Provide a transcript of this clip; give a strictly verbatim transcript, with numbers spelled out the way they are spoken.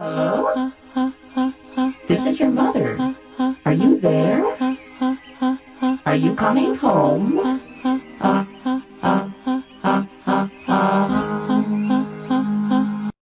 Hello? This is your mother. Are you there? Are you coming home?